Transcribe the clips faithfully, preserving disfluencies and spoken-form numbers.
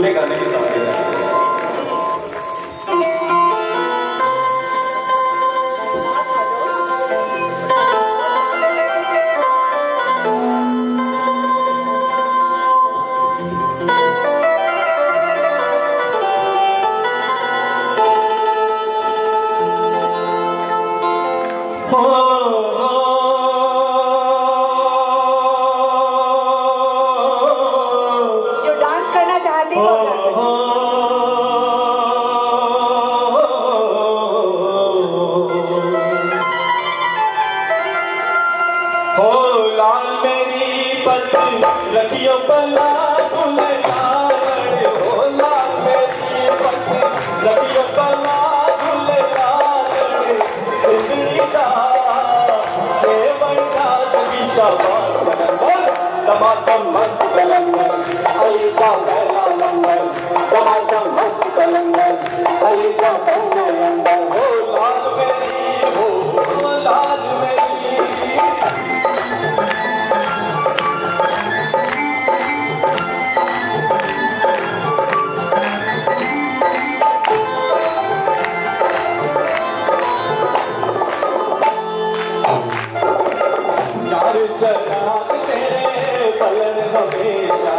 पूरे गाने के साथ ही रखियो पला झूले लाल हो लाल मेरी पति रखियो पला झूले लाल सिंदड़ी का सेवन का सभी शाबाश कलंदर टमाटर मस्त कलंदर अली का पहला नंबर टमाटर मस्त कलंदर अली का पहला नंबर हो लाल मेरी हो लाल मेरी चराग तेरे पलन हमेशा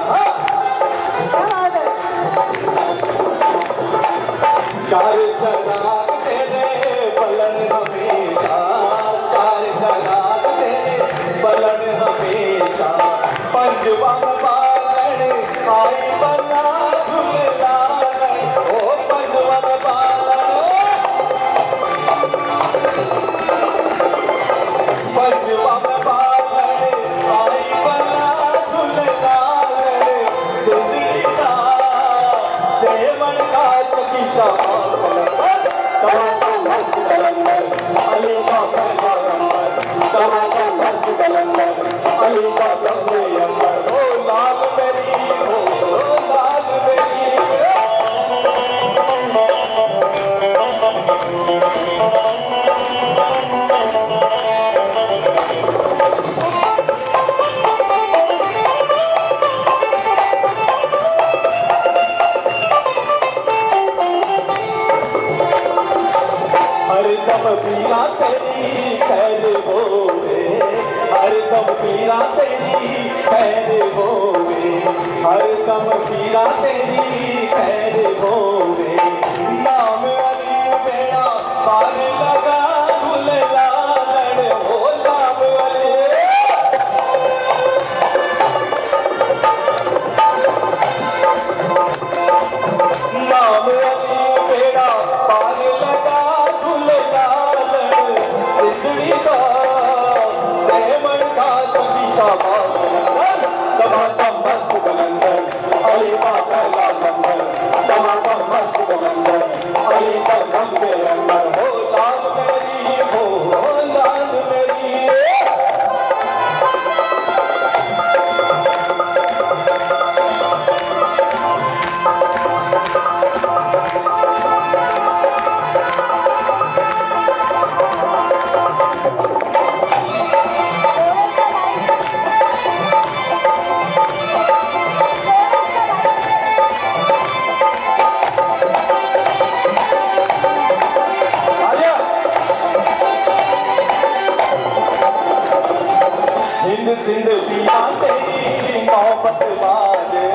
चार चराग तेरे पलन हमेशा चार चराग तेरे पलन हमेशा पंचवन पालन आई बना झूले लालन ओ पंचवन पालन पंचवन टमाटर मस्त कलंदर अली का पहला नंबर टमाटर मस्त कलंदर अली का पहले नंबर हो लाल मेरी हो लाल मेरी हरदम पीरा तेरी खैर होवे हरदम पीरा तेरी खैर होवे हरदम पीरा तेरी खैर होवे नाम अली बेड़ा पार लगा झूले लालन हो नाम अली नाम अली बेड़ा पार लगा टमाटर मस्त कलंदर अली का पहला नंबर टमाटर मस्त कलंदर अली का नंबर नंबर हो लाल मेरी हो लाल मेरी जिंदगियां तेरी मोहब्बत बाजे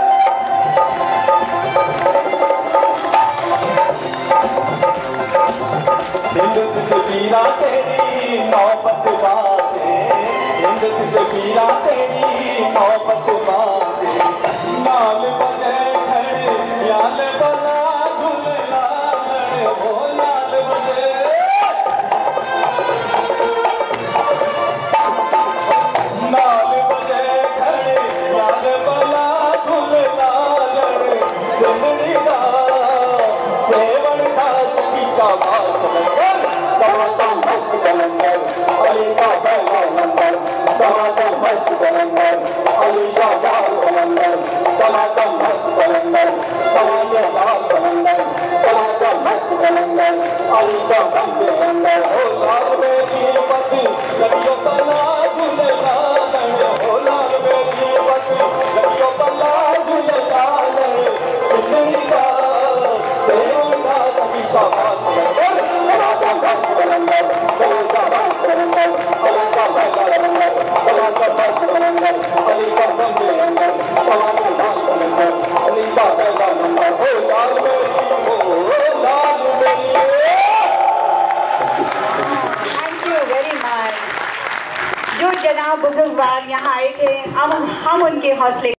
हिंद जिंदगियां तेरी मोहब्बत बाजे हिंद जिंदगियां तेरी मोहब्बत बाजे नाल बजे खड़े याल बना झूले लालन हो लाल बजे नाल बजे खड़े याल बला झूले लालन सिंदड़ी का सेवन का सखी शाबाश कलंदर टमाटर मस्त कलंदर अली का पहला नंबर टमाटर मस्त कलंदर अली शाबाश कलंदर टमाटर मस्त कलंदर टमाटर लाल कलंदर टमाटर मस्त कलंदर अली शाबाश कलंदर हो लाल मेरी पति लगियो पला झूले लालन हो लाल मेरी पति लगियो पला झूले लालन अली का मस्त कलंदर, अली का पहला नंबर, सवा का मस्त कलंदर, अली का संजय नंबर, सवा का लाल कलंदर, अली का पहला नंबर। हो लाल मेरी, हो लाल मेरी। Thank you very much. जो जनाब बुजुर्गवार यहाँ आए थे, हम हम उनके हौसले